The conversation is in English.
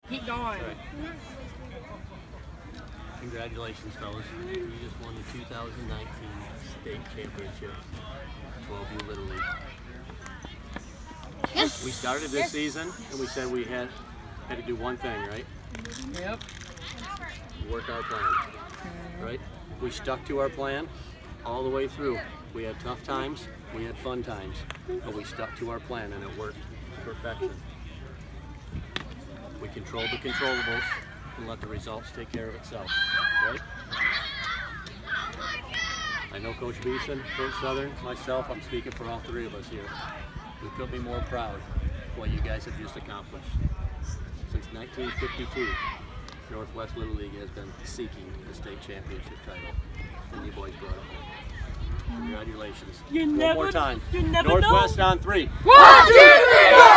Keep going. Right. Congratulations, fellas. You just won the 2019 state championship, 12U Little League. Yes. We started this season and we said we had to do one thing, right? Yep. Work our plan, right? We stuck to our plan all the way through. We had tough times, we had fun times, but we stuck to our plan and it worked to perfection. We controlled the controllables and let the results take care of itself, right? I know Coach Beeson, Coach Southern, myself, I'm speaking for all three of us here. We couldn't be more proud of what you guys have just accomplished. Since 1952, Northwest Little League has been seeking the state championship title, and you boys brought it home. Congratulations. One more time. Northwest on 3. 1, 2, 3, go!